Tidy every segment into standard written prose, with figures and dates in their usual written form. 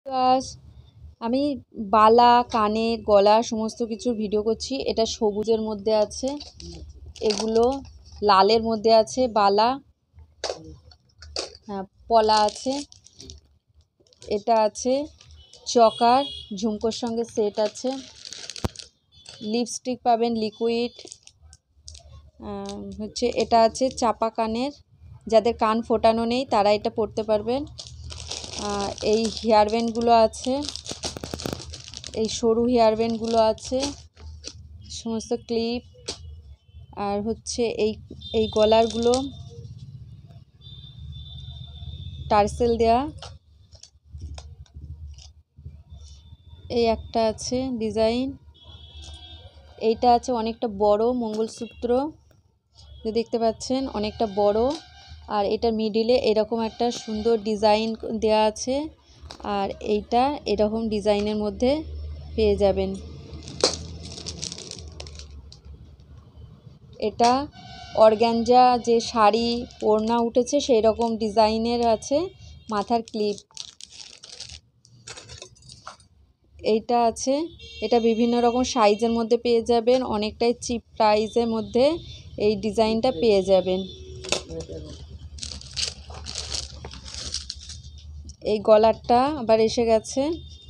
আজ আমি বালা কানে গলা সমস্ত কিছু ভিডিও করছি। এটা সবুজের মধ্যে আছে, এগুলো লালের মধ্যে আছে বালা, হ্যাঁ পলা আছে, এটা আছে চকার ঝুমকোর সঙ্গে সেট আছে, লিপস্টিক পাবেন লিকুইড, হচ্ছে এটা আছে চাপা কানের, যাদের কান ফোটানো নেই তারা এটা পরতে পারবেন। এই হেয়ারব্যান্ডগুলো আছে, এই সরু হেয়ারব্যান্ডগুলো আছে, সমস্ত ক্লিপ, আর হচ্ছে এই গলারগুলো টার্সেল দেয়া, এই একটা আছে ডিজাইন, এইটা আছে অনেকটা বড় মঙ্গলসূত্র, দেখতে পাচ্ছেন অনেকটা বড়, আর এটার মিডিলে এরকম একটা সুন্দর ডিজাইন দেয়া আছে, আর এইটা এরকম ডিজাইনের মধ্যে পেয়ে যাবেন। এটা অর্গানজা যে শাড়ি ওড়না উঠেছে সেই রকম ডিজাইনের আছে, মাথার ক্লিপ। এইটা আছে, এটা বিভিন্ন রকম সাইজের মধ্যে পেয়ে যাবেন, অনেকটাই চিপ প্রাইসের মধ্যে এই ডিজাইনটা পেয়ে যাবেন। এই গলারটা আবার এসে গেছে,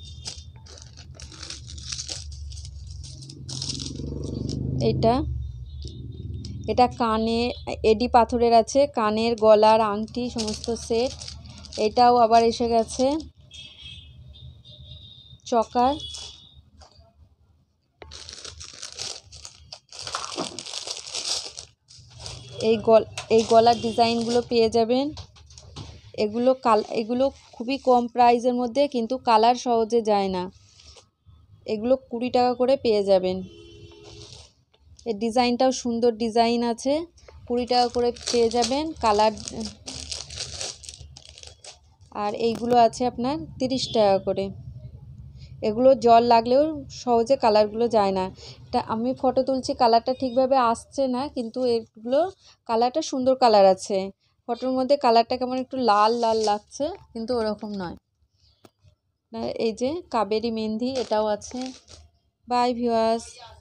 এটা কানে এডি পাথরের আছে, কানের গলার আংটি সমস্ত সেট। এটাও আবার এসে গেছে চকার। এই গলার ডিজাইনগুলো পেয়ে যাবেন। এগুলো খুবই কম প্রাইসের মধ্যে, কিন্তু কালার সহজে যায় না। এগুলো 20 টাকা করে পেয়ে যাবেন। এর ডিজাইনটাও সুন্দর ডিজাইন আছে, 20 টাকা করে পেয়ে যাবেন কালার। আর এইগুলো আছে আপনার 30 টাকা করে। এগুলো জল লাগলেও সহজে কালারগুলো যায় না। এটা আমি ফটো তুলছি, কালারটা ঠিকভাবে আসছে না, কিন্তু এগুলো কালারটা সুন্দর কালার আছে। ফটোর মধ্যে কালারটা কেমন একটু লাল লাল লাগছে, কিন্তু ওরকম নয়। এই যে কাবেরী মেহেন্দি, এটাও আছে। Bye viewers.